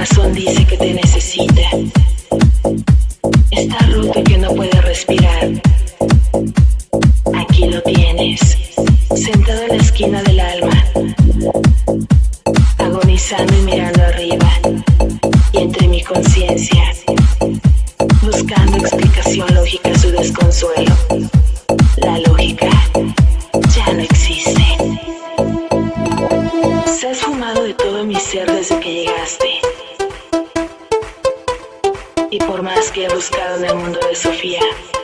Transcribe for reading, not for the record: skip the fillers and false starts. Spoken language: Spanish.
corazón dice que te necesita. Está roto y que no puede respirar. Aquí lo tienes, sentado en la esquina del alma, agonizando y mirando arriba, y entre mi conciencia, buscando explicación lógica a su desconsuelo. La lógica ya no existe. Se ha esfumado de todo mi ser desde que llegaste. Y por más que he buscado en el mundo de Sofía,